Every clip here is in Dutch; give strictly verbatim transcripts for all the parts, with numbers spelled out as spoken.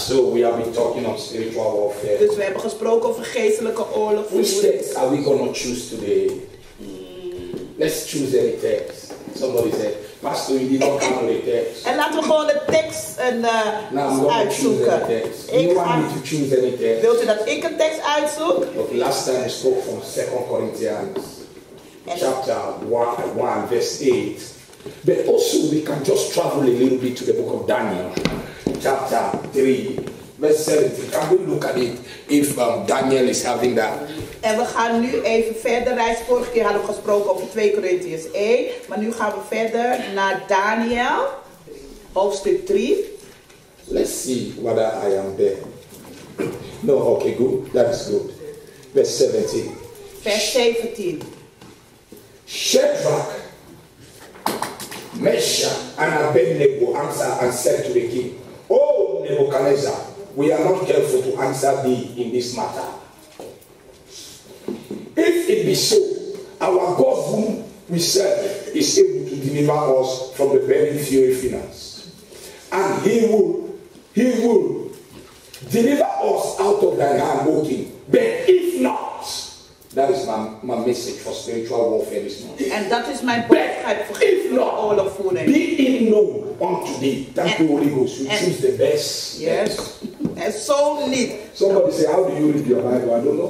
So we have been talking of spiritual warfare. Dus we hebben gesproken over geestelijke oorlog. Which text are we going to choose today? Let's choose any text. Somebody said, Pastor, you did not come with a text. En laten we gewoon de tekst en, uh, Now I'm going to choose uitzoeken. any text. Ik You ga- want me to choose any text? Wilt u dat ik een tekst uitzoek? Okay, last time we spoke from Second Corinthians chapter one, one, verse eight. But also we can just travel a little bit to the book of Daniel, chapter three, verse seventeen. Can we look at it if um, Daniel is having that? En we gaan nu even verder reizen. Vorige keer hadden we gesproken over twee Korintiërs één. Maar nu gaan we verder naar Daniel, hoofdstuk drie. Let's see whether I am there. No, okay, good. That is good. Verse seventeen. Vers zeventien. Shadrach, Meshach, and Abednego answered and said to the king, "O Nebuchadnezzar, we are not careful to answer thee in this matter. If it be so, our God whom we serve is able to deliver us from the very fiery furnace, and he will, he will deliver us out of thine hand, O king. But if not," that is my, my message for spiritual warfare this morning. En dat is mijn boodschap voor geestelijke oorlogvoering. Be it known unto thee. Thank you, Holy Ghost. You and- choose the best. Yes. En zo niet. Somebody say, how do you read your Bible? I don't know.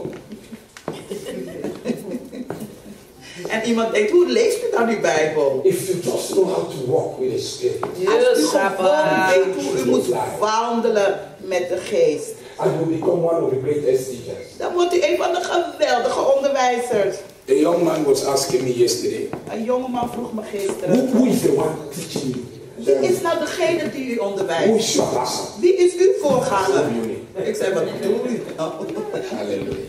En iemand denkt, hoe leest u dan die Bijbel? If you just know how to walk with the Spirit, Als u gewoon weet hoe u moet wandelen met de geest, and you become one of the greatest teachers. dan wordt u een van de geweldige onderwijzers. A young man was asking me yesterday, Een jongeman vroeg me who, gisteren, who is the one teaching you? wie is nou degene die u Who onderwijst? is your pastor? Wie is uw voorganger? Hallelujah. Ik zei, wat bedoel u nou? Hallelujah.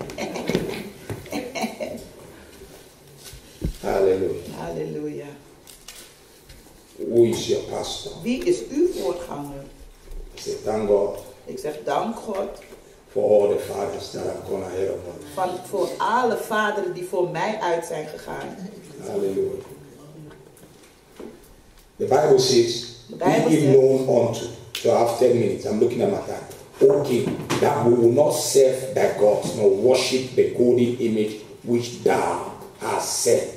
Hallelujah. Halleluja. Who is your pastor? Wie is uw voorganger? I said, thank God Ik zeg, dank God for all the fathers that have gone ahead of us. van, voor alle vaderen die voor mij uit zijn gegaan. Hallelujah. The Bible says, The Bible be it says- known unto. So I have ten minutes. I'm looking at my time. Okay, that we will not serve thy gods, nor worship the golden image which thou hast set.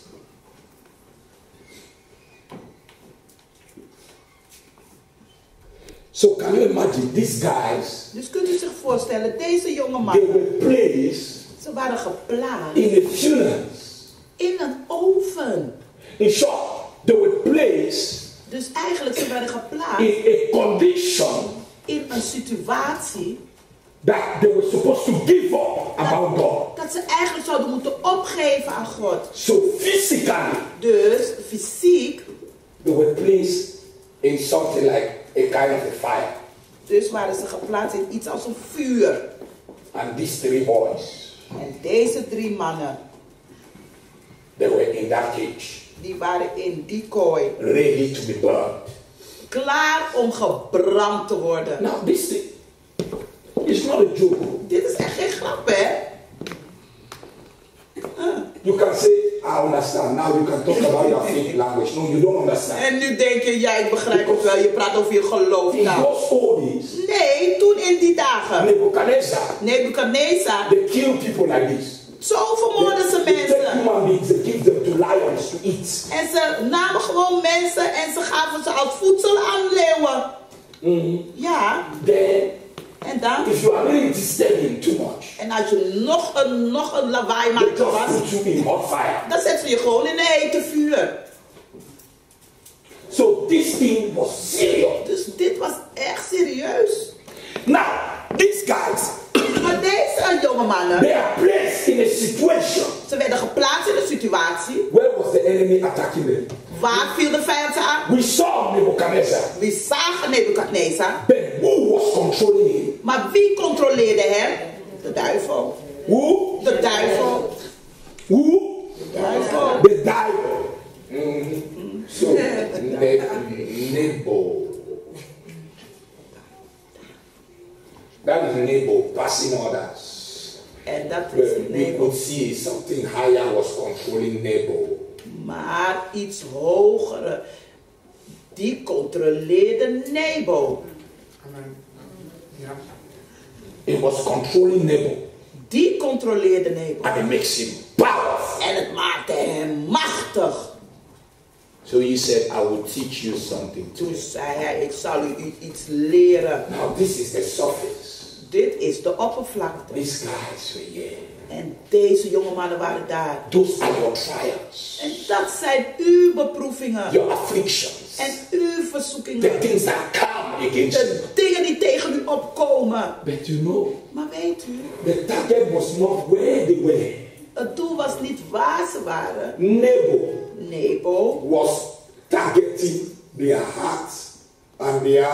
So can you imagine these guys? Dus kunt u zich voorstellen, deze jonge They mannen, were placed ze waren geplaatst in a furnace. in een oven. In short, they were placed Dus eigenlijk, ze werden geplaatst in a condition in een situatie that they were supposed to give up about God. dat ze eigenlijk zouden moeten opgeven aan God. So physically, Dus fysiek, they were placed in something like a kind of a fire. dus waren ze geplaatst in iets als een vuur. And these three boys, En deze drie mannen, they were in that cage, die waren in die kooi, ready to be burned. klaar om gebrand te worden. Now this thing is not a joke. Dit is echt geen grap, hè? You can say, I understand. Now you can talk about your faith language. No, you don't understand. En nu denk je, ja, ik begrijp het wel, je praat over je geloof. In Nou, those old days, nee, toen in die dagen, Nebuchadnezzar, Nebuchadnezzar, they kill people like this. zo vermoorden ze They take mensen. human beings, they give them to lions to eat. En ze namen gewoon mensen en ze gaven ze als voedsel aan leeuwen. Mm. Ja, Then, en dan? if you are really disturbing too much, En als je nog een, nog een lawaai they maakt, just was, put you in hot fire. dan zetten ze je gewoon in een hete vuur. So this thing was serious. Dus dit was echt serieus. Now, these guys, Maar deze jonge mannen, they are placed in a situation. ze werden geplaatst in een situatie. Where was the enemy attacking them? Waar viel de vijand ze aan? We saw Nebuchadnezzar. We zagen Nebuchadnezzar. But who was controlling him? Maar wie controleerde hem? De duivel. Who? De duivel. Who? De duivel. The devil. Mhm. So, ne- Nebo. That is Nebo, passing orders. En dat is Well, we Nebo. could see something higher was controlling Nebo. Maar iets hogere. Die controleerde Nebo. It was controlling Nebo. Die controleerde Nebo. And it makes him powerful. En het maakte hem machtig. So he said, I will teach you something. Toen zei hij, ik zal u iets leren. Now this is the surface. Dit is de oppervlakte. These guys were here. En deze jonge mannen waren daar. Those are your trials. En dat zijn uw beproevingen. Your afflictions. En uw verzoekingen. The things that come against you. De dingen die tegen u opkomen. But you know, Maar weet u, the target was not where they were. het doel was niet waar ze waren. Nebo Nebo was targeting their hearts and their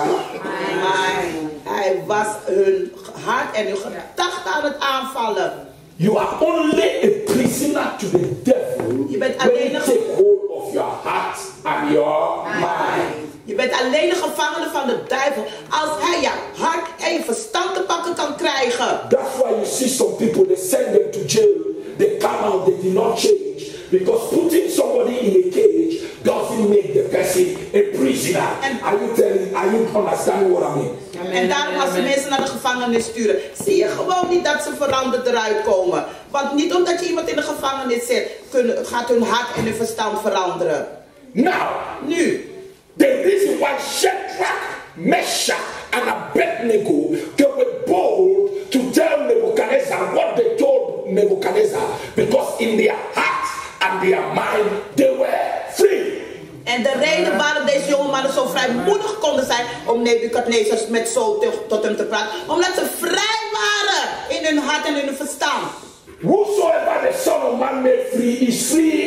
Maar hij was hun hart en hun gedachten aan het aanvallen. You are only a prisoner to the devil Je bent when alleen you een take hold of your heart and your mind. Je bent alleen een gevangene van de duivel als hij je hart en je verstand te pakken kan krijgen. That's why you see some people, they send them to jail, they come out, they did not change. Because putting somebody in a cage doesn't make the person a prisoner. And are you telling, are you understanding what I mean? En daarom als ze mensen naar de gevangenis sturen, zie je gewoon niet dat ze veranderd eruit komen. Want niet omdat je iemand in de gevangenis zet, kunnen, gaat hun hart en hun verstand veranderen. Now, Nu, the reason why Shadrach, Meshach, and Abednego, they were bold to tell Nebuchadnezzar what they told Nebuchadnezzar, because in their heart and their mind they were free. en de reden waarom deze jonge mannen zo vrijmoedig konden zijn om Nebukadnezar met zo te, tot hem te praten, omdat ze vrij waren in hun hart en in hun verstand. Whosoever the Son of Man made free is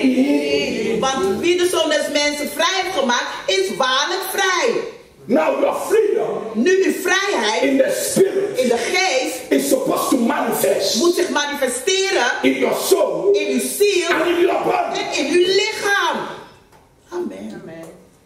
free. Want wie de Zoon des Mensen vrij heeft gemaakt, is waarlijk vrij. Now your freedom Nu uw vrijheid in the spirit in de geest is supposed to manifest moet zich manifesteren in your soul in uw ziel and in your body. en in uw lichaam. Amen. Amen.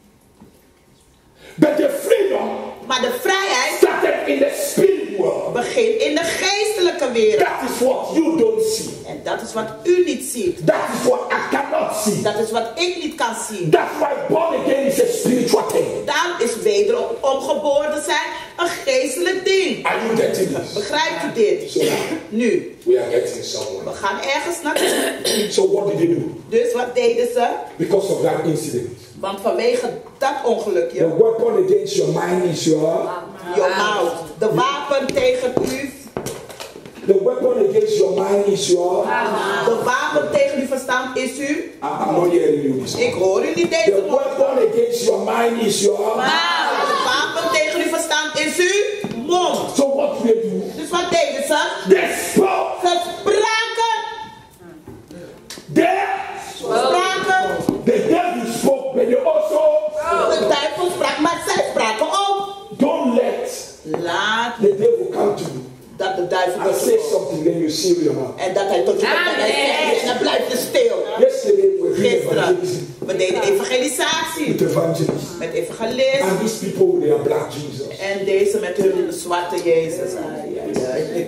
But the freedom Maar de vrijheid started in the spirit world. begint in de geestelijke wereld. That is what you don't see. En dat is wat u niet ziet. That is what I cannot see. Dat is wat ik niet kan zien. That's why born again is a spiritual thing. Daarom is wederom geboren zijn een geestelijk ding. Are you getting this? Begrijpt u dit? So now, Nu, we are getting we somewhere. gaan ergens naartoe. So what did they do? Dus wat deden ze? Because of that incident. Want vanwege dat ongelukje, The weapon against your mind is your... your mouth. De wapen tegen u. The weapon against your mind is your... De wapen tegen uw verstand is u. I- I'm not hearing you. This Ik hoor u niet deze The woorden. weapon against your mind is your... De wapen tegen uw verstand is uw mond. So what do they do? Dus wat deden ze? They spoke. Ze spraken. They... Spraken. The devil spoke, but they also... De duivel sprak, maar zij spraken ook. Don't let Laat the devil come to you dat de duivel and say something, then you seal your mouth. en dat hij tot je komt en hij zegt, en dan blijf je stil. Yesterday we did Gisteren, evangelism we deden evangelisatie with evangelists. met evangelisten. And these people, they are black Jesus. En deze met hun zwarte Jezus. Ai, ai, ai.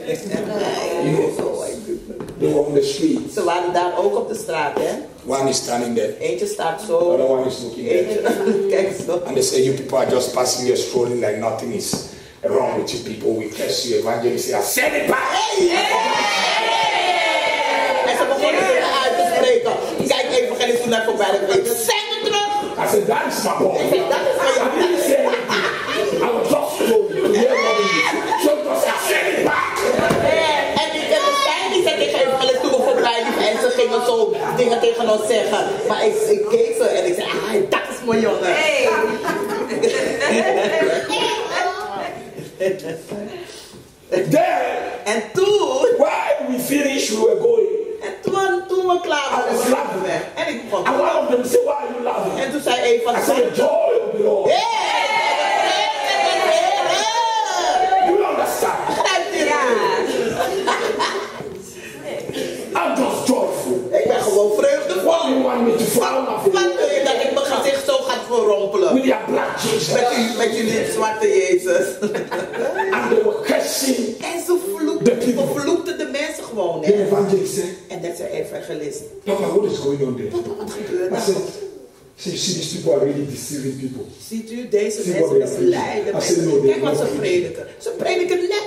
They were on the street. Ze waren daar ook op de straat, hè? One is standing there. Eentje staat The zo. other one is looking there. Eentje, kijk zo. And they say, you people are just passing here strolling like nothing is wrong with you people. We curse you. Evangelists say, I said it back. En ze begonnen zich uit te spreken. Kijk, evangelist toen naar voorbij. Ik zeg het terug. I said, that is my boy. Ik zeg, dat is van I jou. didn't say anything. I was just told you to hear what it is. So because I said it back. En die zei die zei tegen evangelist toen we voorbij liepen. En ze gingen zo dingen tegen ons zeggen. Maar ik, ik keek ze en ik zei, ah, dat is mijn jongen. Then, En toen, while we finished, we were going. en toen, toen we klaar waren, I was liepen laughing. we. En ik begon. And one of them said, why are you laughing? En toen zei een van I said, the joy of the Lord. You understand? I'm just joyful. Ik ben gewoon vreugdevol. What do you want me to frown Wat at? wil je dat ik mijn gezicht zo gaat verrompelen? With your black Jesus. Met, u, met jullie zwarte Jezus. And they were cursing. En ze vloekten, vervloekten de mensen gewoon. The Hè? evangelist said, En dat zei evangelist. Papa, what is going on there? Papa, wat gebeurt I er? said, see, see, these people are really deceiving people. Ziet u, deze See mensen what they are misleiden preaching. I said, no, mensen. they Kijk wat are ze not prediken. Ze prediken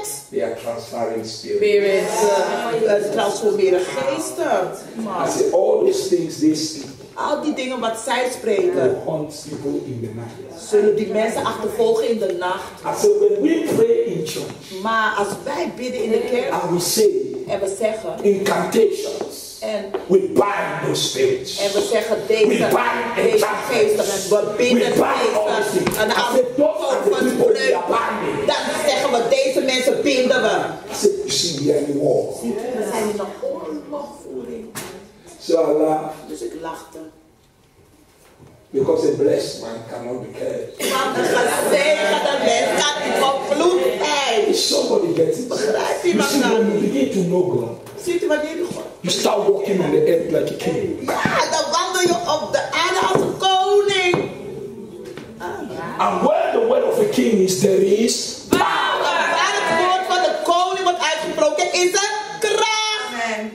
are transferring spirits. Spirit, uh, uh, transformeren geesten. I Man. say all these things they speak Al die dingen wat zij will spreken, haunt people in the night. zullen die mensen achtervolgen in de nacht. I say when we pray in church Maar als wij bidden in de kerk and we say en we zeggen, incantations, en, we bind those spirits. en we zeggen We deze, bind deze enchantments. geesten, we binden We bind all these geesten. things. En I als said, those are the we people we spreken, are binding. dan zeggen we deze mensen binden we. I said, you see, we are in war. We zijn in een oorlogvoering. So I laugh Dus ik lachte. because a blessed man cannot be cursed. Want een gezegende mens kan niet vervloekt zijn. If somebody gets it, Begrijpt you iemand see, nou? when you begin to know God, Ziet u wanneer u God? you start walking on the earth like a king. Ja, dan wandel je op de aarde als een koning. And where the word of a king is, there is Power. Waar het woord van de koning wordt uitgesproken, is er kracht.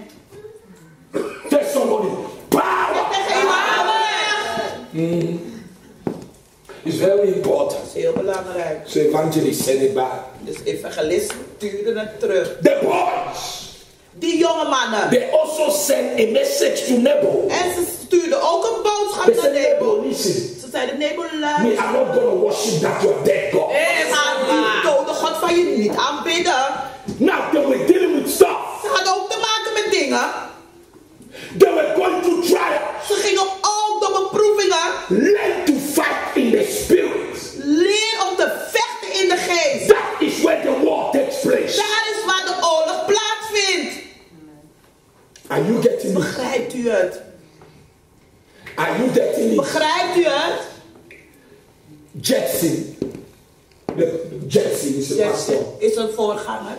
Tell somebody, power. Tegen iemand power. It's very important. Dat is heel belangrijk. So evangelists send it back. Dus evangelisten stuurden het terug. The boys, Die jonge mannen. they also send a message to Nebo. En ze stuurden ook een boodschap They naar said, Nebo. Nebo, listen, Ze zeiden, Nebo, we luister. are not going to worship that your dead God. We gaan die dode God van je niet aanbidden. Now they were dealing with stuff. Ze hadden ook te maken met dingen. They were going through trials. Ze gingen ook door beproevingen. Learn to fight in the spirit. Leer om te vechten in de geest. That is where the war takes place. Daar is waar de oorlog plaatsvindt. Are you getting me? Begrijpt u het? Are you getting it? Begrijpt u het? Jetson. The Jetson is a pastor. Jackson is een voorganger.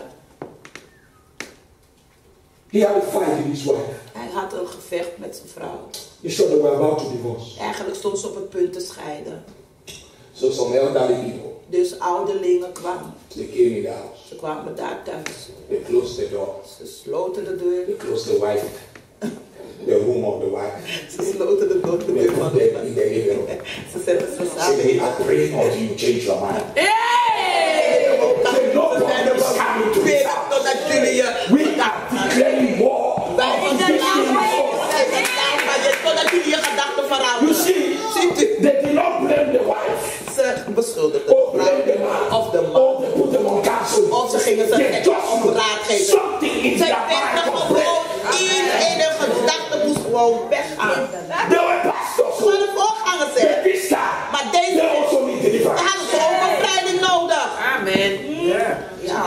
He had a fight with his wife. Hij had een gevecht met zijn vrouw. He said they were about to divorce. Eigenlijk stond ze op het punt te scheiden. So some elderly people, Dus ouderlingen kwamen. they came in the house. Ze kwamen daar thuis. They closed the door. Ze sloten de deur. They closed the wife. The room of the wife. Ze sloten de deur. They put them in the living room. Ze zetten ze Say, samen. hey, I pray until you change your mind. Say, no problem is coming to this house. Totdat jullie je... We are declaring war. Wij on in this de naam van thing. Jezus. Totdat jullie je gedachten You veranderen. see, Ziet u? they did not blame the wife. Ze beschuldigden de Or blame the vrouw man. of de man. Or they put them on counsel. Of ze gingen ze They echt just om know raad geven. something in Ze their mind denken was gewoon, break. iets in hun gedachten moest gewoon weggaan. They were pastors. Ze hadden voorgangers, But hè. this time, Maar deze they also need deliverance. hadden ze ook bevrijding nodig. Amen. Ja.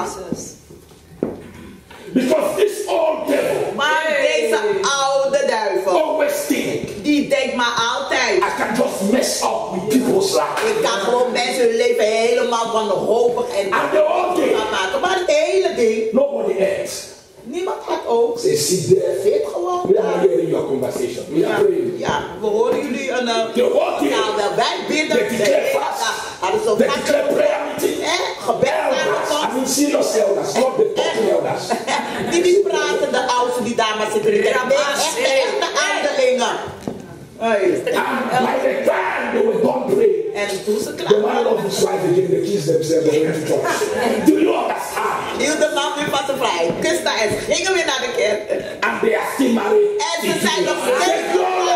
Because this old devil Maar deze oude duivel, always think die denkt maar altijd. I can just mess up with people's lives. Ik kan gewoon mensen hun leven helemaal wanhopig en And the whole day, gaan maken. Maar het hele ding, nobody ate. niemand had ook. Say, sit there. Zit gewoon We are daar. hearing your conversation. We are Ja, praying. ja, we horen jullie een... Uh, The whole day, nou, wel, wij bidden. they declare de- fast. ja, hadden ze they vast- declare prayer meeting. hè, gebed Elders, I aangekomen. mean serious elders, not the talking elders. Die niet praten, de oudsten die daar maar zitten. Die denken, nee, echte, echte ouderlingen. Hey. And by the time they were done praying, En toen ze the klaar man waren, of his wife again, they kissed themselves and went to church. Do you understand? hield de man weer van zijn vrij. Kuste en ze gingen weer naar de kerk. And they are still married. En ze zijn nog steeds. Say glory!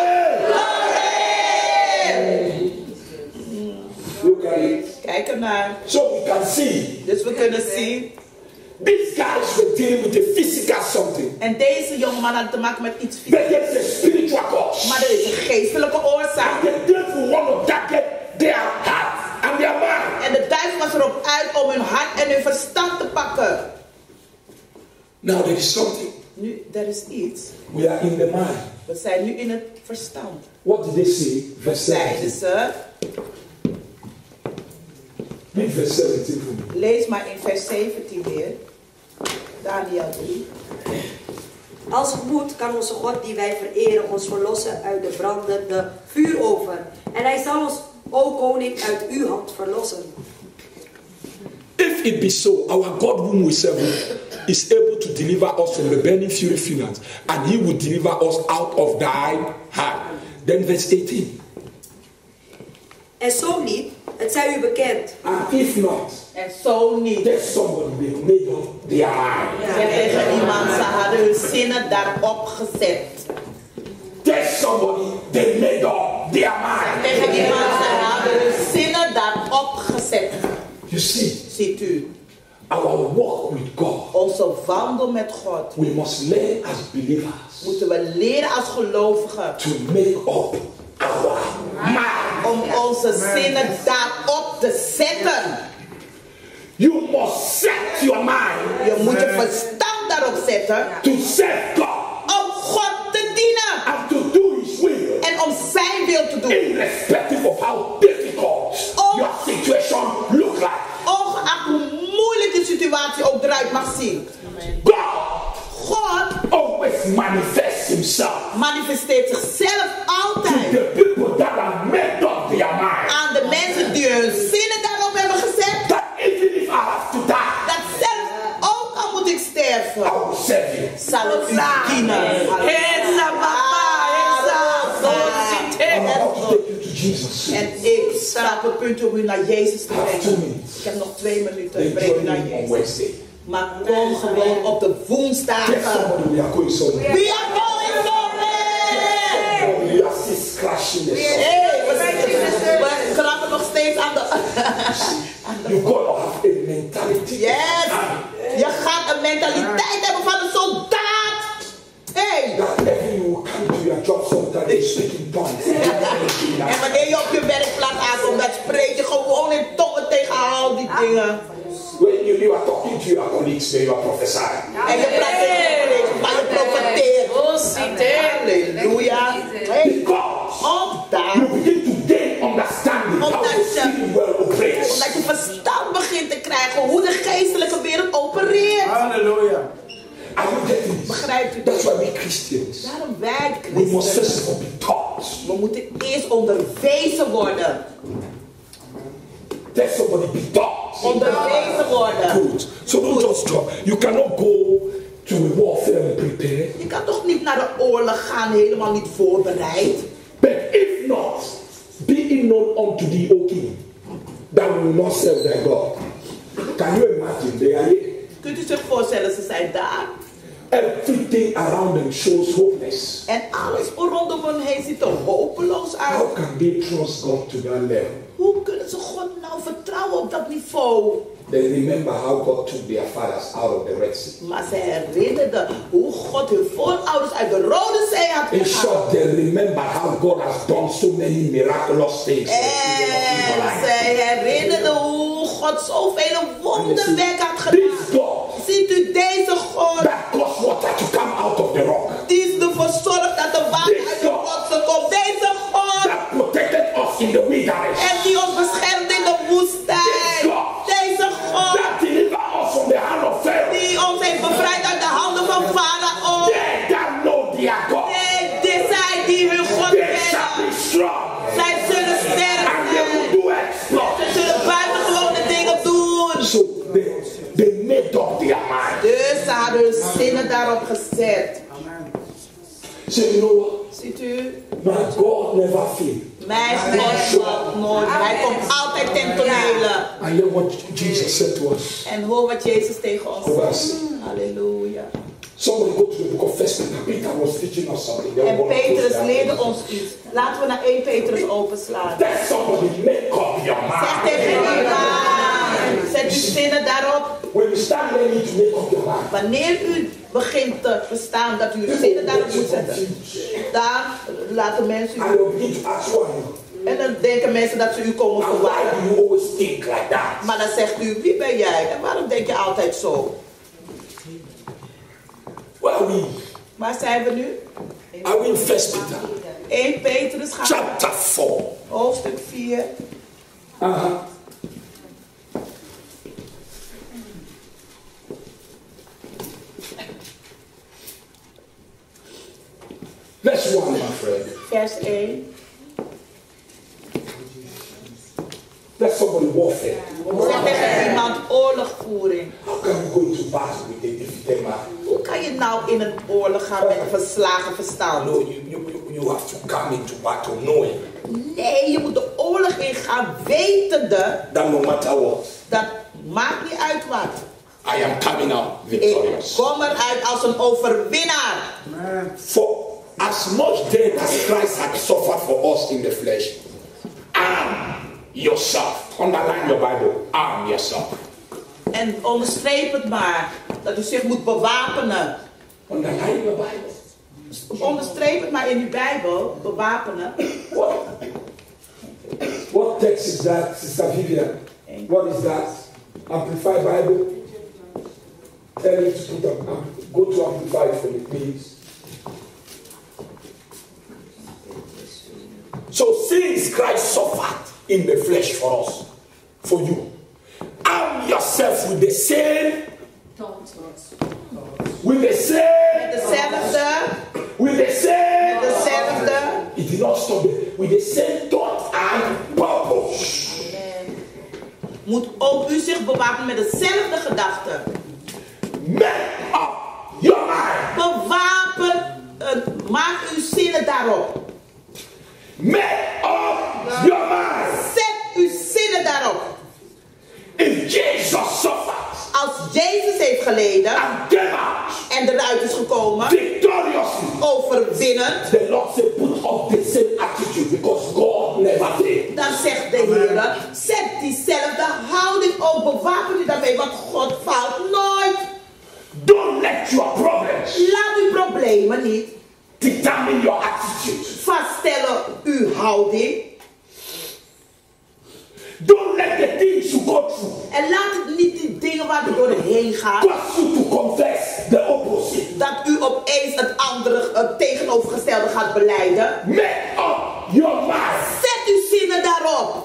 Look at it. Kijk ernaar. So we can see Dus we kunnen zien. these guys were dealing with a physical something. En deze jongeman had te maken met iets fysieks. But there's a spiritual cause. Maar er is een geestelijke oorzaak. The devil want to target their heart and their mind. En de duivel was erop uit om hun hart en hun verstand te pakken. Now there is something. Nu, er is iets. We are in the mind. We zijn nu in het verstand. What did they say? Verse Zeiden seventeen. ze. Read verse seventeen for me. Lees maar in vers zeventien weer. Daniel drie. Als het moet, kan onze God die wij vereren ons verlossen uit de brandende vuuroven. En hij zal ons, o koning, uit uw hand verlossen. If it be so, our God whom we serve is able to deliver us from the burning fury furnace, and he will deliver us out of thy hand. Then verse eighteen. En zo niet, het zij u bekend. And if not, En zo niet. there's somebody there, major, their mind. Zeg tegen iemand, ze hadden hun zinnen daarop gezet. Tell somebody they made up their mind. Tegen iemand, ze hadden hun zinnen daarop gezet. You see, Ziet u, our walk with God, onze wandel met God, we must learn as believers moeten we leren als gelovigen to make up our mind. om onze zinnen daarop te zetten. You must set your mind Je moet je verstand daarop zetten to serve God om God te dienen and to do His will, en om zijn wil te doen. irrespective of how difficult Oh. your situation look like. Ongeacht hoe moeilijk de situatie ook eruit mag zien. God God always manifests Himself manifesteert zichzelf to altijd the people that have made up their mind. aan de mensen die hun zinnen daarop hebben gezet. That even if I have to die, Dat zelfs ook al moet ik sterven, I will serve you. zal ik u dienen. Esa papa, esa. I'm about to take you to Jesus. En ik sta op het punt om u naar Jezus te I have two brengen. minutes. Ik heb nog twee minuten. Then Ik breng u join naar me on Jezus. Wednesday. Maar kom gewoon op de Tell woensdagen. somebody we are going somewhere. We are going somewhere! Somebody you are still scratching the surface. Hey, we, we krappen nog steeds aan de... You gotta have a mentality. Yes! Je gaat een mentaliteit hebben van een soldaat. Hey! That every you will come to your job sometimes you speak in tongues. En wanneer je op je werkplaats aankomt, dan spreek je gewoon in tongen tegen al die dingen. When you, you are talking to your colleagues, when you are prophesying. En je praat tegen je collega's, maar je profeteert. Halleluja. Hey, Because opdat, you begin to gain understanding how Omdat the je- spirit world operates. omdat je verstand begint te krijgen hoe de geestelijke wereld opereert. Hallelujah. Are you getting this? Begrijpt u That's dat? why we Christians, Daarom wij we must christenen, first of all be taught. we moeten eerst onderwezen worden. Let somebody be taught. Onderwezen worden. Good. So don't just jump. You cannot go to a warfare and prepare. Je kan toch niet naar de oorlog gaan helemaal niet voorbereid. But if not, be it known unto thee, O king, that we will not serve thy God. Can you imagine? They are here. Kunt u zich voorstellen, ze zijn daar. Everything around them shows hopeless. En alles rondom hen heen ziet er hopeloos uit. How can they trust God to that level? Hoe kunnen ze God nou vertrouwen op dat niveau? They remember how God took their fathers out of the Red Sea. Maar ze herinnerden hoe God hun voorouders uit de Rode Zee had In gehaald. short, they remember how God has done so many miraculous things. for the children of En Israel. ze herinnerden hoe God zoveel wonderwerk had This gedaan. God Ziet u deze God? that caused water to come out of the rock, Die ervoor zorgt dat de water uit de rotsen komt. Deze God. that protected us in the wilderness, En die ons beschermt in de woestijn. Deze God. that delivered us from the hand of Pharaoh. Die ons heeft bevrijd uit de handen van Farao. They that know their God, Nee, dit zijn die hun God they shall kennen. be strong, Zij zullen sterk and they zijn. will do exploits. Ze zullen buitengewone dingen doen. So they, they made up their mind. Dus ze hadden hun zinnen daarop gezet. So you know what? Ziet u? My God never fails. Mijn God valt nooit. Hij komt altijd ten tonele. And hear what Jesus said to us. En hoor wat Jezus tegen ons Over zegt. us. Halleluja. Somebody go to the book of First Peter. Peter was teaching us something. They were En gonna close Petrus that. leerde ons iets. Laten we naar één Petrus openslaan. Tell somebody, make up your Zeg mind. tegen iemand. Zet uw zinnen daarop. When you start learning to make up your mind, Wanneer u begint te verstaan dat u uw zinnen daarop moet zetten, dan laten mensen and u. they'll begin to ask who are you. En dan denken mensen dat ze u komen And why verwarren. do you always think like that? Maar dan zegt u, wie ben jij? En waarom denk je altijd zo? Where are we? Waar zijn we nu? Are we in First Peter? één Petrus gaat Chapter four. hoofdstuk vier. Uh-huh. Verse one, my friend. Vers één. That's somebody warfare. Zeg tegen iemand oorlogvoering. How can you go into battle with a defeated man? Hoe kan je nou in een oorlog gaan met een verslagen verstand? No, you, you, you, you have to come into battle knowing Nee, je moet de oorlog ingaan wetende that no matter what, dat maakt niet uit wat. I am coming out Ik victorious. kom eruit als een overwinnaar. For as much death as Christ had suffered for us in the flesh, arm yourself. Underline your Bible. Arm yourself. En onderstreep het maar. Dat u zich moet bewapenen. Underline your Bible. Onderstreep het maar in uw Bijbel. Bewapenen. What? What text is that, Sister Vivian? What is that? Amplified Bible? Tell me to put up. Um, go to Amplified for me, please. So since Christ suffered in the flesh for us, for you, arm yourself with the same, with the same, Dezelfde. with the same, Dezelfde. it did not stop there, with the same thought and purpose. Moet ook u zich bewapenen met dezelfde gedachten. Make up your mind. Bewapen. Uh, maak uw zinnen daarop. Make up your mind. Zet uw zinnen daarop. If Jesus suffered Als Jezus heeft geleden and came out en eruit is gekomen, victoriously, overwinnend, the Lord said, put up the same attitude because God never failed. dan zegt de Heer, zet diezelfde houding op, bewapen u daarmee, want God faalt nooit. Don't let your problems Laat uw problemen niet determine your attitude. vaststellen uw houding. Don't let the things you go through En laat het niet die dingen waar u doorheen gaat, cause you to confess the opposite. dat u opeens het andere, het tegenovergestelde gaat beleiden. Make up your mind. Zet uw zinnen daarop.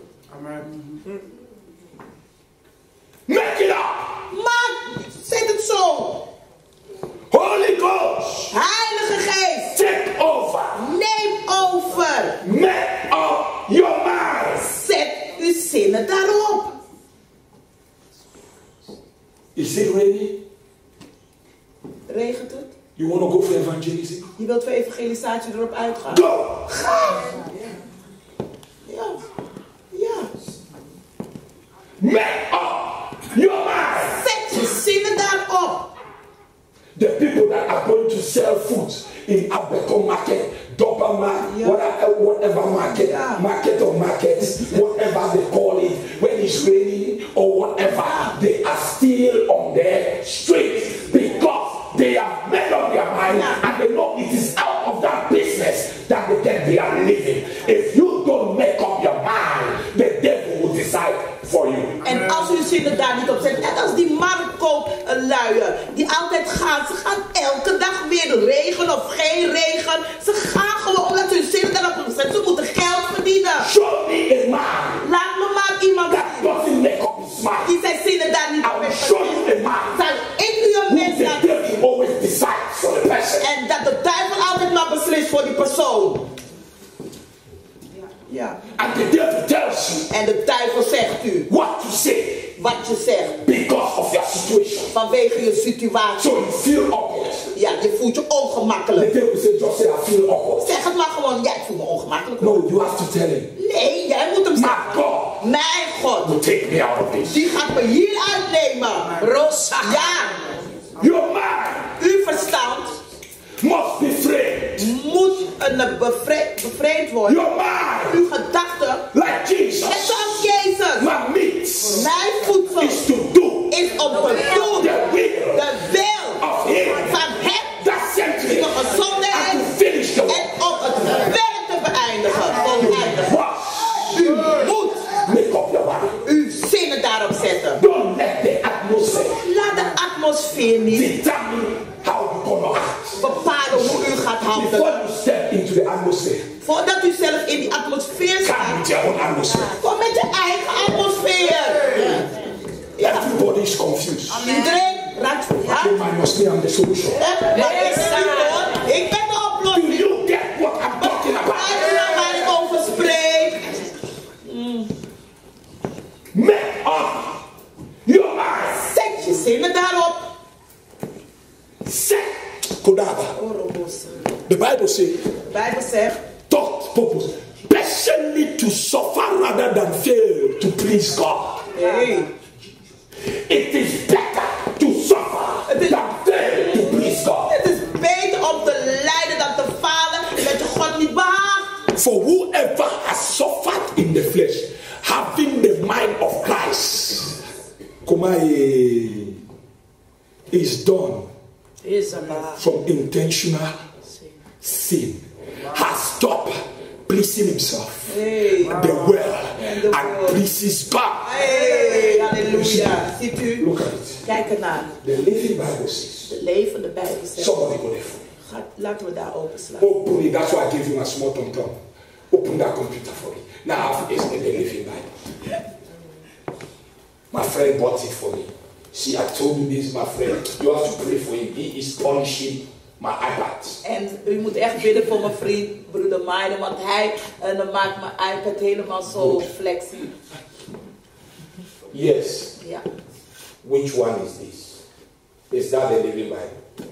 Make it up. Maak, zet het zo. Holy Ghost, Heilige Geest, take over. neem over. Make up your mind. Zet uw zinnen daarop. Is it ready? Regent het? You want to go for evangelism? Je wilt voor evangelisatie erop uitgaan? Go. Ga! Ja. Ja. Make up your mind. Zet je zinnen daarop. The people that are going to sell food in Abeco market, Dopa market, Yeah. whatever, whatever market, Yeah. market or markets, whatever they call it, when it's raining or whatever, they are still on their street because they have made up their mind Yeah. and they know it is out of that business that they get their living. If you don't make up your mind, the devil will decide for you. En als u uw zinnen daar niet op zet, net als die marktkoopluien, die altijd gaan, ze gaan elke dag weer regen of geen regen. Ze gaan gewoon omdat ze hun zinnen daarop hebben gezet. Ze moeten geld verdienen. Show me a man Laat me maar iemand that doesn't make up his mind. die zijn zinnen daar niet I op will heeft show you gezet. a man Zal ik u een who mens the laten zien? devil always decides for the person. En dat de duivel altijd maar beslist voor die persoon. Ja. And the devil tells you En de duivel zegt u what to say wat je zegt because of your situation. vanwege je situatie. So you feel awkward. Ja, je voelt je The ongemakkelijk. devil says, just say I feel awkward. Zeg het maar gewoon, ja, ik voel me ongemakkelijk. No, you have to tell him. Nee, jij moet hem My zeggen. God Mijn God, will take me out of this. die gaat me hier uitnemen. Rosa. Ja, Your mind uw verstand must be framed. moet een bevre bevreemd worden. Your mind, Uw gedachten, like Jesus, net zoals Jezus. my meat Mijn voedsel is to do is om te doen the will de wil of him van hem that sent die me me gezonden and heeft to finish the work. en om het werk te beëindigen. Voleindigen. What? U moet Make up your mind. uw zinnen daarop zetten. Don't let the atmosphere Laat de atmosfeer niet determine how you're gonna act. bepalen hoe u gaat Before handelen. you step into the atmosphere, Voordat u zelf in die atmosfeer come staat, with your own atmosphere. kom met je eigen atmosfeer. Ja. Everybody is confused. Iedereen raakt They verhard. might must be on the solution. Maar ik ben niet hoor. Ik ben de Do oplossing. you get what I'm talking about? Weet je nou waar ik over spreek? Make up your mind. Zet je zinnen daarop. Set. Kodaba. The Bible says, De Bijbel zegt, thought purpose. Patiently to suffer rather than fail to please God. hey, It is better in the flesh, having the mind of Christ. Kumaye is done from intentional sin. Has stopped pleasing himself, Hey. the well, And the and world. pleases God. Hey, halleluja. Ziet u? Look at it. Kijk ernaar. The Living Bible says. De levende Bijbel zegt. Somebody go there for me. Gaat, laten we daar openslaan. Open it. That's why I gave you a small tom tom. Open that computer for me. Now I have it in the Living Bible. My friend bought it for me. See, I told you this, my friend. You have to pray for him. He is punishing my iPad. En u moet echt bidden voor mijn vriend, broeder Maiden, want hij uh, dan maakt mijn iPad helemaal zo flexie. Yes. Ja. Which one is this? Is that the Living Bible?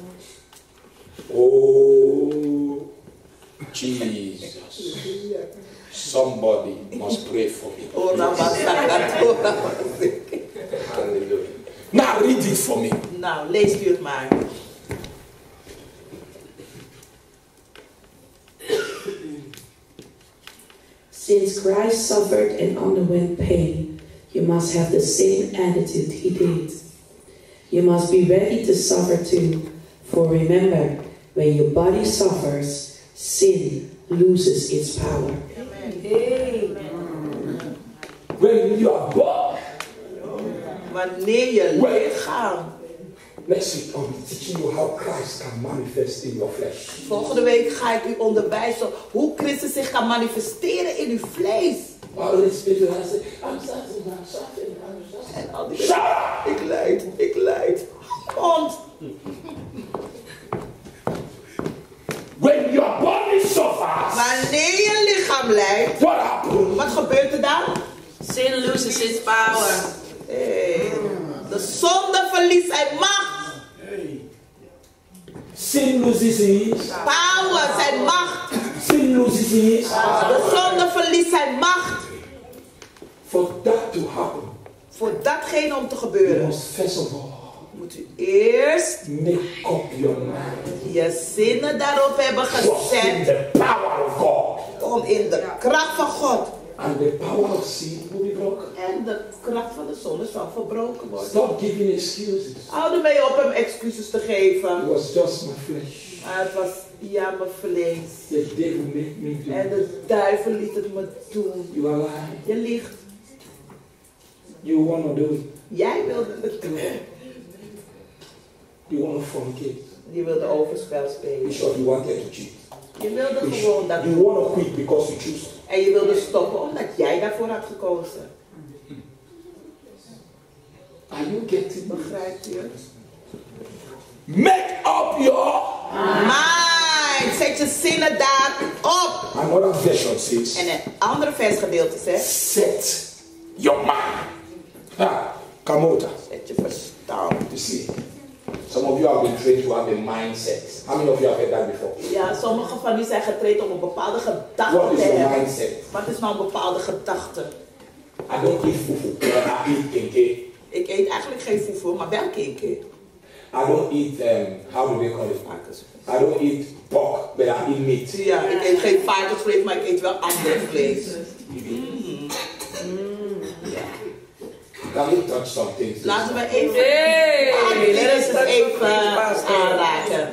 Oh, Jesus. Somebody must pray for me. Oh, Ramasakatora. Hallelujah. Now read it for me. Nou, leest u het maar. Since Christ suffered and underwent pain, you must have the same attitude he did. You must be ready to suffer too. For remember, when your body suffers, sin loses its power. When you are born, Wanneer je lichaam. next week I'll be teaching you how Christ can manifest in your flesh. Volgende week ga ik u onderwijzen hoe Christus zich kan manifesteren in uw vlees. Holy Spirit has said, I'm suffering, I'm suffering, I'm suffering. En al die ik lijd, ik lijd. Want When your body suffers, wanneer je lichaam lijdt, what happens? wat gebeurt er dan? Sin loses its power. Hey, de zonde verliest zijn macht. Sin loses his. Power, zijn macht. Sin loses his. De zonde verliest zijn macht. For that to happen, Voor datgene om te you gebeuren, must first of all moet u eerst make up your mind. je zinnen daarop hebben Trust in gezet the power of God. om in de kracht van God. And the power of sin will be broken. En de kracht van de zonde zal verbroken worden. Stop giving excuses. Hou ermee op hem excuses te It geven. was just my flesh. Maar het was ja mijn vlees. The devil made me do En it. de duivel liet het me doen. You are lying. Je liegt. You want to do it. Jij wilde het doen. You want to fornicate. Je wilde overspel spelen. Bishop, you wanted to cheat. Je wilde Bishop, gewoon dat you doen. want to quit because you choose. En je wilde stoppen omdat jij daarvoor had gekozen. Are you getting me? Begrijpt u het? Make up your. Mind. Zet je zinnen daarop. Another version says, En een andere versgedeelte zegt. set your mind. Ah, Kamota. Zet je verstand. You see, some of you have been trained to have a mindset. How many of you have heard that before? Ja, sommigen van u zijn getraind om een bepaalde gedachte What te is your hebben. mindset? Wat is nou een bepaalde gedachte? I don't eat fufu, but I eat kenke. Ik eet eigenlijk geen voedsel, maar wel kinken. I don't eat, um, how do they call it? I don't eat pork, but I eat meat. Ja, ik eet geen varkensvlees, maar ik eet wel ander vlees. Mm. Can we touch some things? Laten we even, Hey, ah, let us dit touch even some things, aanraken.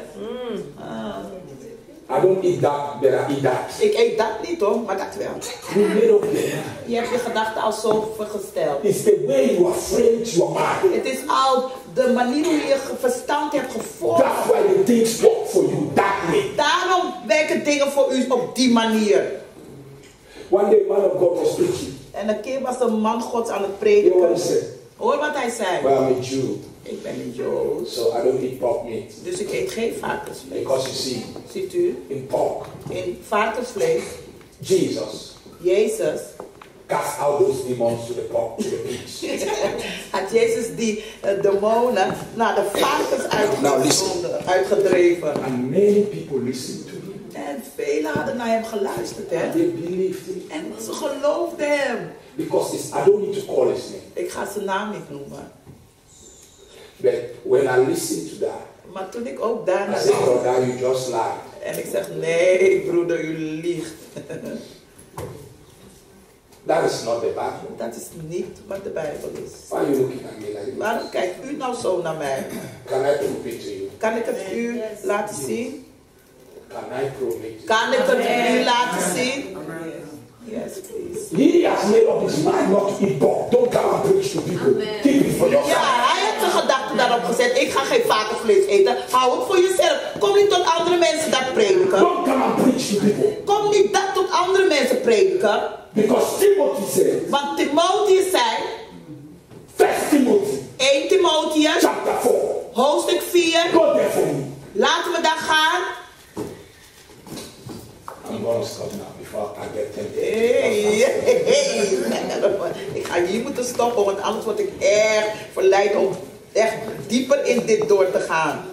I don't eat that, but I eat that. Ik eet dat niet hoor, maar dat wel. You made up there. Je hebt je gedachten al zo vergesteld. It's the way you are framed your mind. Het is al de manier hoe je je verstand hebt gevormd. That's why the things work for you that way. Daarom werken dingen voor u op die manier. One day, man of God was preaching. En een keer was een man Gods aan het You know what prediken. he said? Hoor wat hij zei. Well, I'm a Jew, Ik ben een Jood, so I don't eat pork meat. dus ik eet geen varkensvlees. Because you see, Ziet u, in pork, in varkensvlees, Jesus Jezus, cast out those demons to the pork, to the pigs. had Jezus die uh, demonen naar de varkens Nou, uitgezonden, uitgedreven. And many people listened to him. En velen hadden naar hem geluisterd, hè. And they believed him. En ze geloofden hem. Because it's, I don't need to call his name. Ik ga zijn naam niet noemen. But when I listened to that, Maar toen ik ook daarna I said, brother, you just lied. en ik zeg, nee broeder, u liegt. That is not the Bible. Dat is niet wat de Bijbel is. Why are you looking at me like this? Waarom kijkt u nou zo naar mij? Can I prove it to you? Kan ik het u laten zien? Can I prove it to you? Kan ik het u laten zien? Yes, please. He has made up his mind not to eat pork. Don't come and preach to people. Keep it for yourself. Ja, hij heeft zijn gedachten daarop gezet. Ik ga geen varkensvlees eten. Hou het voor jezelf. Kom niet tot andere mensen dat prediken. Don't come and preach to people. Kom niet dat tot andere mensen prediken. Because Timothy said, Want Timotheus zei, First Timothy, Eerste Timotheus, chapter four. hoofdstuk vier. Go there for me. Laten we daar gaan. I'm going to stop now before I get tempted. Hey, hey, hey. Ik ga hier moeten stoppen, want anders word ik erg verleid om echt dieper in dit door te gaan.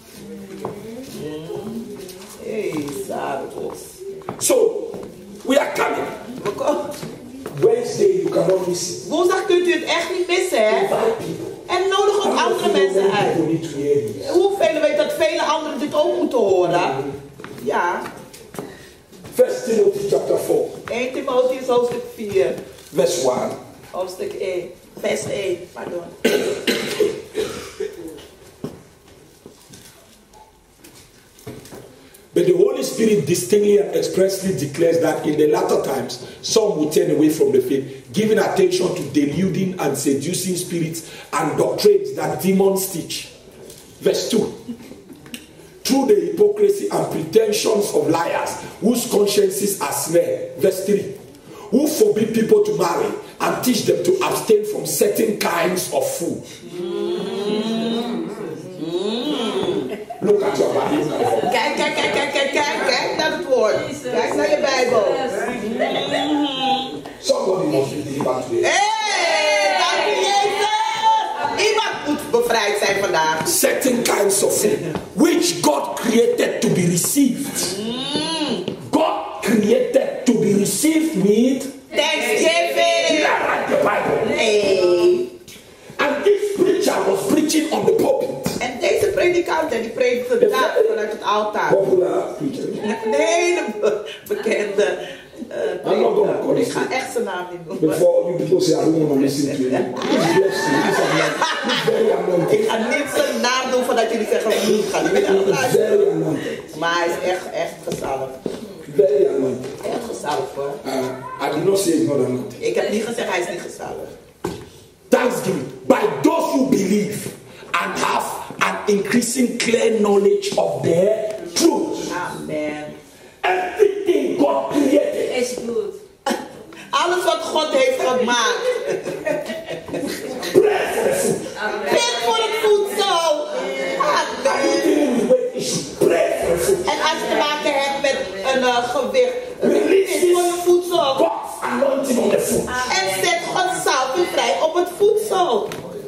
Hey, Sarah. So, we are coming. We komen. Wednesday, you cannot miss it. Woensdag kunt u het echt niet missen, hè? Invite people. En nodig ook andere mensen uit. People need to hear this. Hoeveel weten dat vele anderen dit ook moeten horen? Ja. First Timothy chapter four, Eerste Timotheus hoofdstuk vier. verse one. Hoofdstuk één. Vers één. Pardon. But the Holy Spirit distinctly and expressly declares that in the latter times, some will turn away from the faith, giving attention to deluding and seducing spirits and doctrines that demons teach. Verse two. Through the hypocrisy and pretensions of liars, whose consciences are smeared. Verse three. Who forbid people to marry and teach them to abstain from certain kinds of food. Look at your Bible. Kijk, kijk, kijk, kijk, kijk, kijk, kijk naar het woord. Kijk naar je Bijbel. Somebody must be delivered today. Hé, dank u Jezus. Iemand moet bevrijd zijn vandaag. Certain kinds of food, which God created to be received. God created to be received with Thanksgiving. I the Bible. Hey. And this preacher was preaching on the pulpit. En deze predikant, en die predikte daar vanuit het altaar. Popular preacher. Een hele be- bekende uh, prediker. Ik ga echt zijn naam niet noemen. Before you people say I don't want to listen to you. Please bless you. This is very anointed. Ik ga niet zijn naam doen voordat jullie zeggen, ik ga niet naar It's very anointed. Maar hij is echt, echt gezalfd. Very anointed. Echt gezalfd hoor. Uh, I did not say it's not anointed. Ik heb niet gezegd hij is niet gezalfd. Thanksgiving by those who believe and have an increasing clear knowledge of the truth. Amen. Everything God created Is goed. Alles wat God heeft gemaakt. pray for the food. Bid voor het voedsel. Are you Amen. dealing with weight issue? Pray for the food. En als je te maken hebt met een uh, gewicht, bid voor je voedsel. God's anointing on the food. En zet God zalving vrij op het voedsel.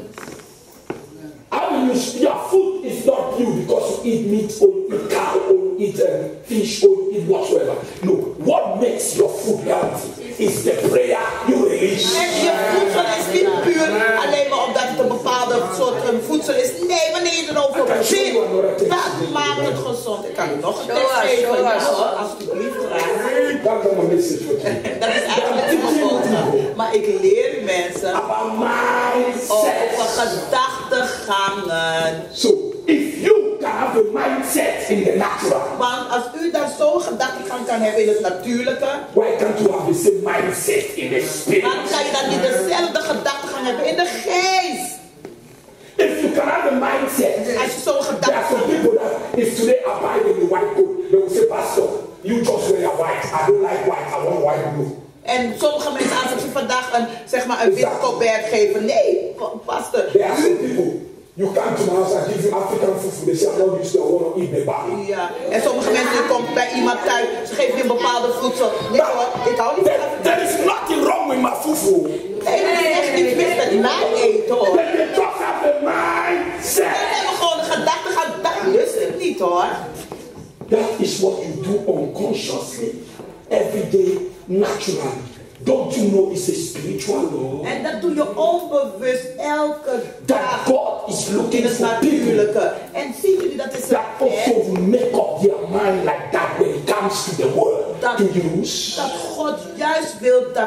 I mean, your food is not you because you eat meat or you eat cow or you eat uh, fish or you eat whatsoever. No, what makes your food healthy is the prayer you release. En je voedsel is niet puur alleen maar omdat het een bepaalde soort um, voedsel is. Nee, wanneer je erover bidt, dat maakt het gezond. Ik kan u nog een tekst geven, ja hoor, alsjeblieft graag. That's my message for you. Dat is eigenlijk niet mijn boodschap. Maar ik leer u mensen About mindset. over gedachtegangen. So, if you can have a mindset in the natural, Want als u dan zo'n gedachtegang kan hebben in het natuurlijke, why can't you have the same mindset in the spirit? waarom kan je dan niet dezelfde gedachtegang hebben in de geest? If you can have a mindset, Als je zo'n there are some gedachtegang people that if today I buy them a white coat, they will say, Pastor, you just wear white. I don't like white. I want white blue. En sommige mensen, als ik ze vandaag een, zeg maar, een wit colbert geven, nee, pastor. There are some people, you come to my house and give you African food, they say, I'm not used to, I want to eat the body. Ja, en sommige mensen die komen bij iemand thuis, ze geven je een bepaalde voedsel. Nee hoor, ik hou niet van There, there is nothing wrong with my fufu. Nee, er is echt niets mis met mij eten hoor. Let me just have a mindset. We hebben gewoon een gedachtegang, dat lust ik niet hoor. That is what you do unconsciously, every day, naturally. Don't you know it's a spiritual law? En dat doe je onbewust elke That dag God is in looking het for people natuurlijke. En zien jullie dat is that een also will make up their mind like that when it comes to the word Dat- to use. dat God juist wil dat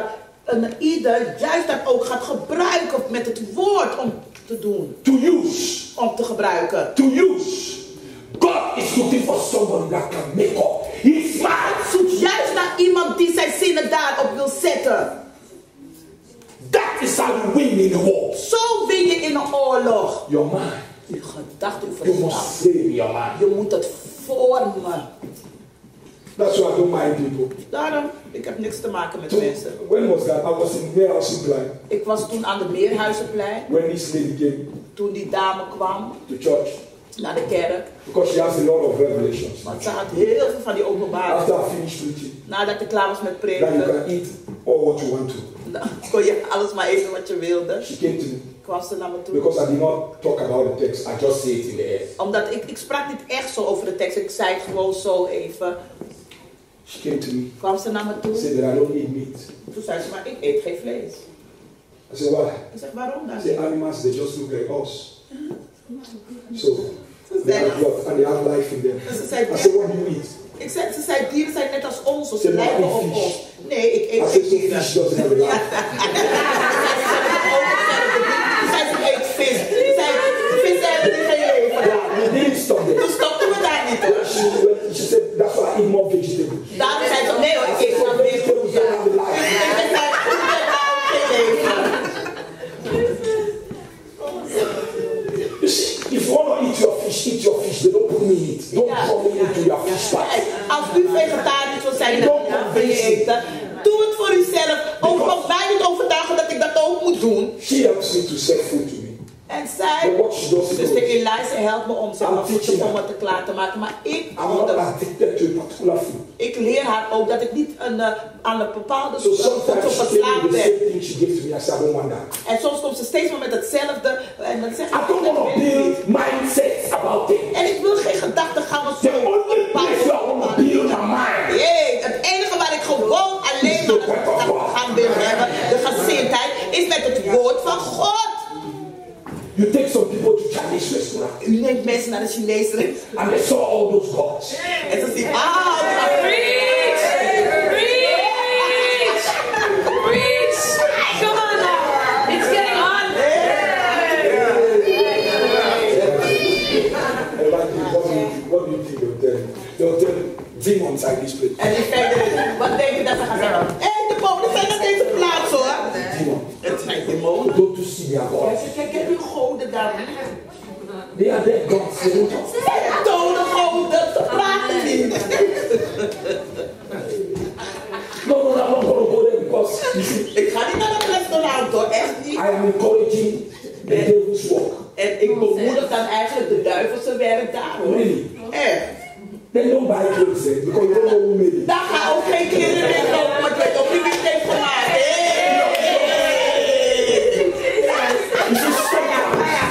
een ieder juist dat ook gaat gebruiken met het woord om te doen. To use. Om te gebruiken. To use. God is looking for someone that can make up his mind. Zoekt juist naar iemand die zijn zinnen daarop wil zetten. That is how you win in the war. Zo win je in een oorlog. Your mind. Je gedachten, je You must verstand. save your mind. Je moet het vormen. That's why I don't mind people. Daarom, ik heb niks te maken met mensen. When was that? I was in Meerhuizenplein. Ik was toen aan de Meerhuizenplein. When this lady came Toen die dame kwam to church. naar de kerk. Because she has a lot of revelations. Want ze had heel veel van die openbaringen. After I finished preaching, Nadat ik klaar was met now you prediken. can eat all what you want to. Dan kon je alles maar eten wat je wilde. She came to me. Kwam ze naar me toe. Because I did not talk about the text, I just say it in the air. Omdat ik, ik sprak niet echt zo over de tekst. Ik zei het gewoon zo even. She came to me. Kwam ze naar me toe. Said that I don't eat meat. Toen zei ze, maar ik eet geen vlees. I said, why? Ik zeg, waarom dan? I said, animals, they just look like us. So, Ze they zei, have blood and they have life in them. ze zei, I said, what do you eat? ik zei, ze zei, dieren zijn net als ons. Ze Ze lijken maken op vis. ons. Nee, ik I eet geen said, so dieren. fish doesn't have a life. Ze zei, ze eet vis. Ze zei, vis hebben die geen leven. We didn't stop there. Toen stopten we daar niet hoor. She, went- she said, that's why I eat more vegetables. Daarom zei ze, nee hoor, ik eet wel meer Vegetables don't have a life. Ik zei, groenten hebben geen leven. You see, if you want to eat your fish, eat your fish. They don't put me in it. Don't Ja. trouble me into your fish Kijk, pie. als u vegetarisch wil zijn, dan wil je eten. Doe het voor uzelf. Ook al mij niet overtuigen dat ik dat ook moet doen. She helps me to sell food to me. En zij, But what she does dus de is, Eliza helpt me om zeg maar, voedsel om het te klaar te maken. Maar ik, I'm not addicted to a particular food. ik leer haar ook dat ik niet een, uh, aan een bepaalde So voedsel sometimes she verslaafd tells me the ben. same thing she gives to me. I say, I don't want that. En soms komt ze steeds maar met hetzelfde. En dan zeg I don't ik, want to build mindsets about things. en ik wil geen gedachten gaan of zo. The only place where I want to build a mind Nee, het enige waar ik gewoon alleen maar de gedachten gaan wil hebben, de gezindheid, is met het woord van God. you take some people to Chinese restaurant U neemt mensen naar de Chinese restaurant and they saw all those gods. en ze zien, ah, die gaan Preach! Preach! Preach! Come on now! It's getting on! And like, what do you, what do you think they'll tell you? They'll tell you, demons are in this place. En die verder, wat denk je dat ze gaan zeggen? Hé, de demonen zijn op deze plaats hoor. Demon. Het zijn demonen. Go to see their Ja, gods. ze kijk, heb je goden daar? They are their gods. They don't talk. Tonen goden, ze praten niet. No, no, no, I'm not going to go there because you see, Ik ga niet naar het restaurant hoor, echt niet. I am encouraging the devil's work. En ik bemoedig dan eigenlijk de duivelse werk daar hoor. Really? Echt. They don't buy clothes there because you don't know who made it. Daar ga ook geen kleren in lopen, want ik weet ook niet wie het heeft gemaakt. Hey. You should stop that.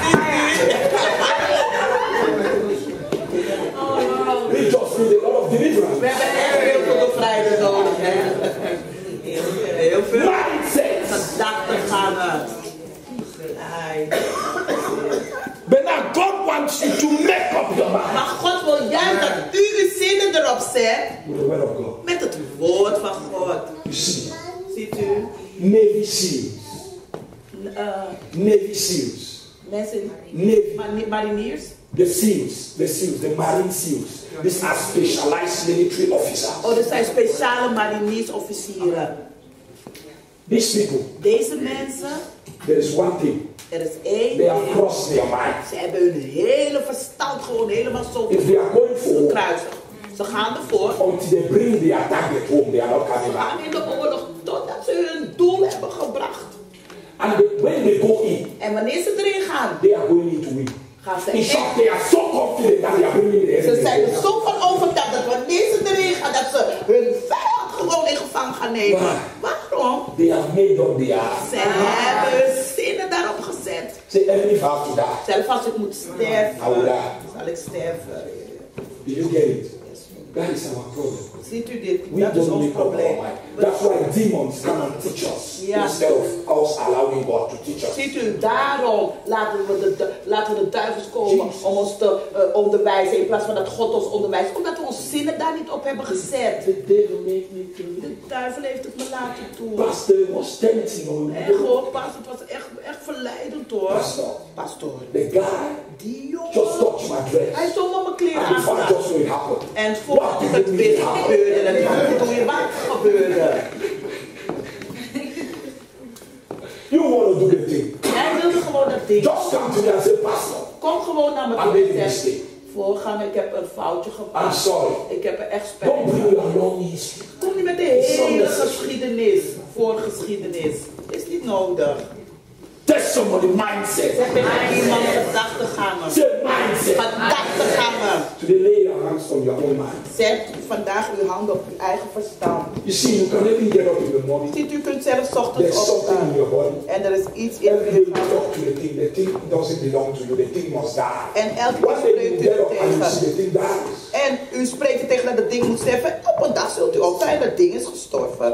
We just need a lot of deliverance. We hebben echt heel veel bevrijding nodig. Hè? Heel veel. Heel veel. Mindsets. Gedachten gaan uit. Nee. But now God wants you to make up your mind Maar God wil juist dat u uw zinnen erop zet with the word of God. met het woord van God. You see, Ziet u? Navy SEALs, Uh, Navy SEALs, mensen, Navy, mani- mariniers. the SEALs, the SEALs, the Marine SEALs. These are specialized military officers. Oh, er zijn speciale mariniersofficieren. These people, Deze mensen, there is one thing. er is één They have ding. crossed their mind. Ze hebben hun hele verstand gewoon helemaal zo If they are going for war, gekruisigd. Ze gaan ervoor. until they bring their target home, they are not coming Ze back. gaan in de oorlog totdat ze hun doel hebben gebracht. And they, when they go in, En wanneer ze erin gaan, they are going in to win. gaan ze In echt. fact, they are so confident that they are bringing the Ze zijn er enemy. zo van overtuigd dat wanneer ze erin gaan, dat ze hun vijand gewoon in gevangen gaan nemen. Waar? Waarom? They have made up their. Ze hebben hun zinnen daarop gezet. Say, even if I have to die, Zelfs als ik moet sterven, I will die. zal ik sterven. Did you get it? That is our problem. Ziet u dit? We Dat is don't ons make up our probleem. mind. That's why demons come and teach us Ja. instead of us allowing God to teach us. Ziet u, daarom laten we de, de, laten we de duivels komen Jesus. om ons te uh, onderwijzen in plaats van dat God ons onderwijst. Omdat we ons zinnen daar niet op hebben gezet. The devil made me to De duivel heeft het me laten doen. Pastor, it was tempting on Echt hoor, pastor, het was echt, echt verleidend hoor. Pastor. Pastor. The guy Die jongen. just touched my dress. Hij stond op mijn kleren And before I aangedaan. just know it happened. En voordat ik het weer gebeurde, en wat doe je wat gebeurde? You want to do the thing. Hij wilde gewoon dat ding. Just come to me and say, Pastor, Kom gewoon naar me I toe made a en zeg, mistake. voorganger, ik heb een foutje I'm gemaakt. sorry. Ik heb er echt spijt Don't van. bring your long history. Kom niet met de hele geschiedenis, voorgeschiedenis. Is niet nodig. Test somebody mindset. Zeg tegen iemand gedachtegangen. Say mindset. Gedachtegangen. Today lay your hands on your own mind. Zet vandaag uw handen op uw eigen verstand. You see, you can even get up in the morning. Ziet, u kunt zelfs 's There's ochtends something in opstaan. your body. En er is iets in Every day uw you talk to the thing, the thing doesn't belong to you. The thing must die. En elke One keer day you spreekt u get er up and you see tegen. the thing dies. En u spreekt er tegen dat het ding moet sterven. Op een dag zult u ook zijn, dat ding is gestorven.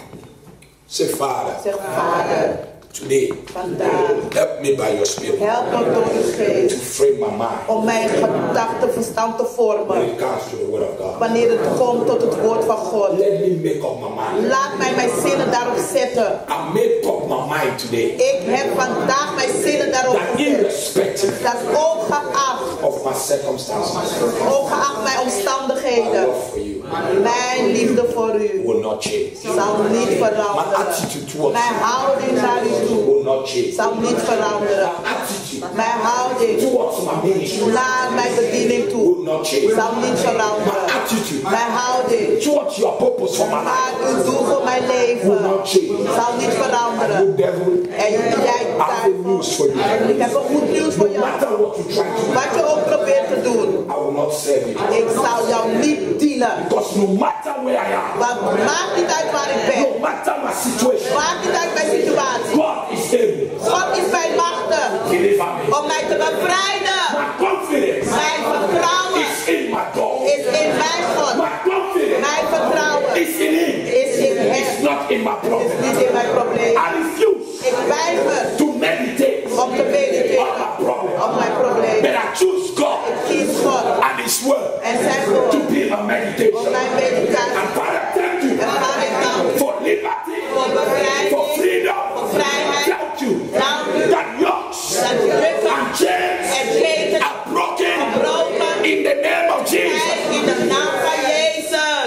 Say, Father, Zeg, vader, today, vandaag, help me by your spirit help me door uw to geest frame my mind om mijn gedachten verstand te when vormen. it comes to the word of God. Wanneer het komt tot het woord van God. Let me make up my mind. Laat mij mijn zinnen daarop zetten. I made up my mind today Ik heb vandaag mijn zinnen daarop that gezet. irrespective Dat ongeacht, of my circumstances, ongeacht mijn my omstandigheden, love for you mijn liefde voor u will not change. zal niet My veranderen. attitude towards Mijn houding naar u toe you will not change. zal niet veranderen. My attitude Mijn houding towards my ministry naar mijn bediening toe will not change. zal niet My veranderen. attitude Mijn houding towards your purpose for my naar life uw doel voor mijn will leven not change. zal niet You veranderen. devil, En jij I have good duivel, news for you. ik heb een goed nieuws voor No jou. matter what you try to do, Wat je ook probeert te doen, I will not serve you. ik zal jou niet dienen. Because no matter where I am, Want maakt niet uit waar ik ben. no matter my situation, Maakt niet uit mijn situatie. God is able God is bij machten to deliver me. om mij te bevrijden. My confidence Mijn vertrouwen is in my God. is in mijn God. My confidence Mijn vertrouwen is in Him. is in It's hem. not in my Is problem. niet in mijn probleem. I refuse Ik weiger to meditate om te on mediteren my problem. op mijn probleem. But I choose God Ik kies God and His Word en zijn to woord be my om meditation. mijn meditatie. And Father, thank you En Vader, ik dank u for liberty, voor for bevrijding, freedom. voor vrijheid. Thank you Dank u that yokes dat drukken and chains en keten are broken gebroken in the name of Jesus. zijn in de naam van Jezus.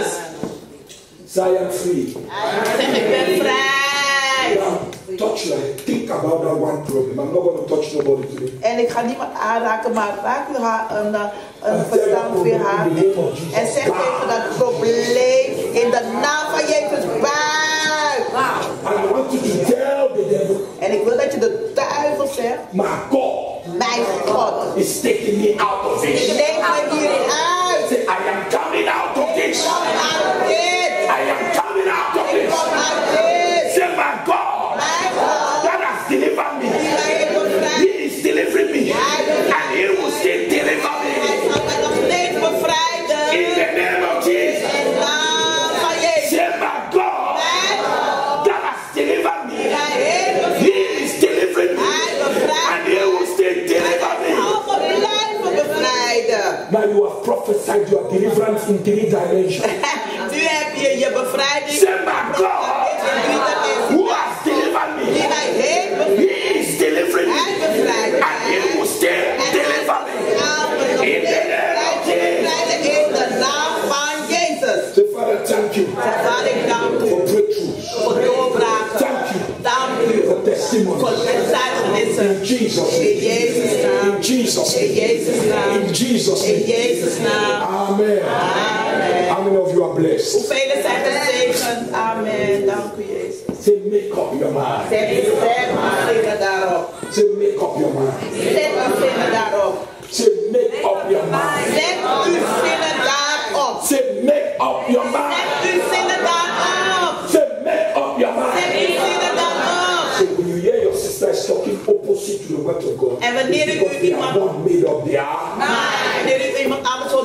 I am free. Zeg, ik ben vrij. Now, touch like, think about that one problem. I'm not going to touch nobody today. En ik ga niemand aanraken, maar raak uw haar een, uh, een verstand weer haar. En zeg tegen dat probleem in de naam van Jezus buig. And I want you to tell the devil, En ik wil dat je de duivel zegt, my God mijn God, is taking me out of this. neem mij hierin uit. Say, I am coming out of this. Kom uit dit. I am coming out of Ik this. kom uit dit. Say, my God Mijn God, that has delivered die me. mij heeft bevrijd. He is delivering me. And He will still deliver Hij me. zal mij nog steeds bevrijden. In the name of Jesus. In de naam van Jezus. Say, my God Mijn God, that has delivered me. die mij heeft bevrijd. He is delivering me. Hij bevrijdt. And He will still deliver me. Zal me blijven bevrijden. Now you have prophesied your deliverance in three dimensions. Nu heb je je bevrijding. Say, my God In drie dimensies. who has delivered me. Die mij heeft bevrijd. He is delivering Hij me. bevrijdt mij. And He will still En hij deliver me. zal me nog In the steeds name of blijven Jesus. bevrijden in de naam van Jezus. Say, Father, thank you Zeg, Vader, ik dank u for breakthroughs. voor doorbraken. Thank you Dank u for voor testimonies. getuigenissen. In Jesus' In name. Jezus' naam. In Jesus' In name. Jezus' naam. In Jesus' In name. Jezus' naam. Amen. Amen. How many of you are blessed? Hoeveel zijn gezegend? Amen. Dank u, Jezus. Say, make up your mind. Zet uw zinnen daarop. Say, make up your mind. Zet uw zinnen daarop. Say, make up your mind. Zet uw zinnen daarop. Say, make up your mind. Zet uw zinnen daarop. Say, make up your Zet mind. uw zinnen daarop. So when you hear your sister is talking opposite to the word of God, En wanneer it's u because they are iemand- not made up, they are. Maar wanneer u iemand anders hoort praten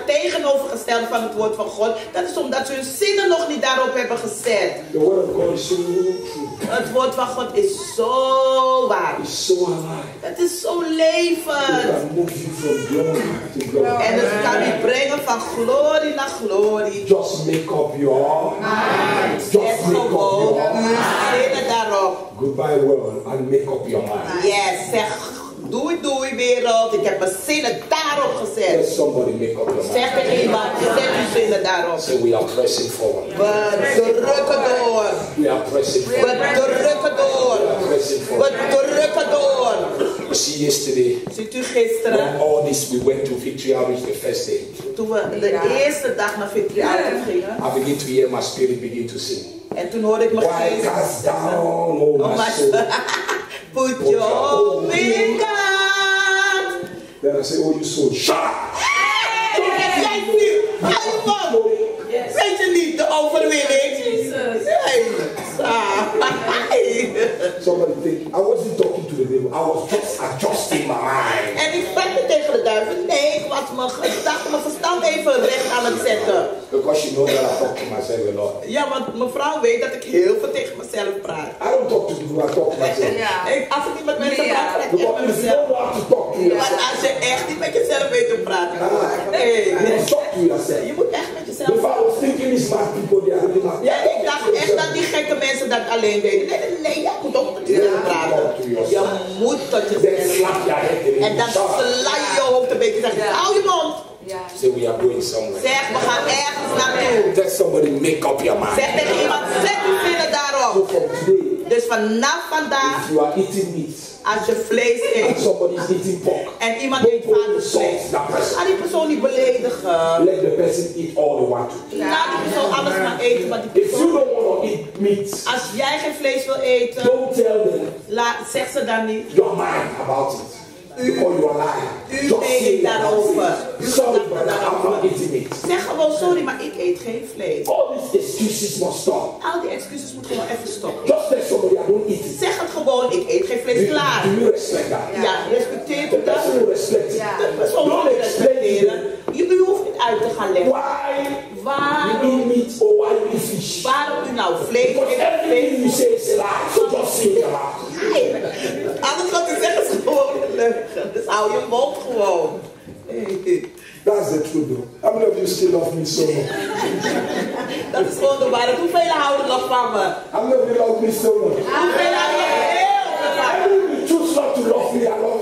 het tegenovergestelde van het woord van God. Dat is omdat ze hun zinnen nog niet daarop hebben gezet. The word of God is so true. Het woord van God is zo waar. It's so alive. Het is zo It levend. can move you from glory to glory. En het kan je brengen van glorie naar glorie. Just make up your mind. Zet Just make up gewoon your uw mind. zinnen daarop. Goodbye world and make up your mind. Yes, zeg doei doei wereld. Ik heb mijn zinnen daarop gezet. Let somebody make up your Zeg mind. tegen iemand, zet uw zinnen daarop. Say we are pressing forward. We drukken door. We are pressing We forward. drukken door. We are pressing We forward. drukken door. You see yesterday, Ziet u when gisteren, all this we went to Victory Outreach the first day. toen we de eerste dag naar Victory Outreach gingen. I begin to hear my spirit begin to sing. En toen hoorde ik mijn Why geest cast down, oh Oh my my soul. Put your hope in God. Then I say, oh you soul, shut up. Jij ziet, hou je mond. Weet je niet de overwinning? Hey, saai. Somebody think, I wasn't talking to the devil, I was just adjusting my mind. En ik sprak niet tegen de duivel. Nee, ik was mijn gedachten, mijn verstand even recht aan het zetten. Because you know that I talk to myself a lot. Ja, want mevrouw weet dat ik heel veel tegen mezelf praat. I don't talk to people, I talk to myself. Ik, als ik niet met mensen Ja. praat, praat ik echt Because met if you mezelf. don't know how to talk to Maar yourself, als je echt niet met jezelf weet te praten, nee, you must talk to yourself. je moet echt met jezelf If I praten. was thinking these mad people, they are really mad. Ja, ik dacht echt dat die gekke mensen dat alleen deden. Nee, nee, nee, jij moet ook met jezelf praten. Je moet tot Then jezelf slap your head in En the dan shower. sla je je hoofd een beetje en zeg hou je mond. Say we are going somewhere. Zeg, we gaan ergens naartoe. Tell somebody make up your mind. Zeg tegen iemand, zet uw zinnen So daarop. from today, Dus vanaf vandaag, if you are eating meat als je vlees and eet somebody is eating pork, en iemand don't eet go varkensvlees, insult that person. ga die persoon niet beledigen. Let the person eat all they want to. Laat die persoon alles maar eten wat die If you persoon... don't want to eat meat, Als jij geen vlees wil eten, don't tell them laat, zeg ze dan niet. your mind about it. Because you are lying. U Just say denkt it daarover. about it. Sorry, brother, I'm not eating meat. Zeg gewoon sorry, maar ik eet geen vlees. All these excuses must stop. Al die excuses moeten gewoon even stoppen. Just tell somebody I don't eat it. Zeg het gewoon, ik eet geen vlees, Do, klaar. do you respect that? Ja, respecteer The u dat. person will respect it. De persoon moet Don't je explain respecteren. Je, u hoeft niet uit te gaan leggen. why you Waarom, eat meat or why you eat fish. waarom u nou vlees Because eet. everything you say is a lie. So just say it about it. Nee, alles wat u zegt is gewoon een leugen. Dus hou je mond gewoon. Nee. That's the truth though. How many of you still love me so much? Dat is gewoon de waarheid. Hoeveel houden nog van me? How many of you love me so much? Hoeveel houden nog heel veel van me? I mean, you choose not to love me, I love